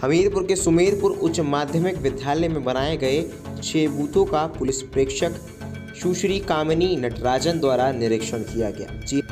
हमीरपुर के सुमेरपुर उच्च माध्यमिक विद्यालय में बनाए गए 6 बूथों का पुलिस प्रेक्षक सुश्री कामिनी नटराजन द्वारा निरीक्षण किया गया। जी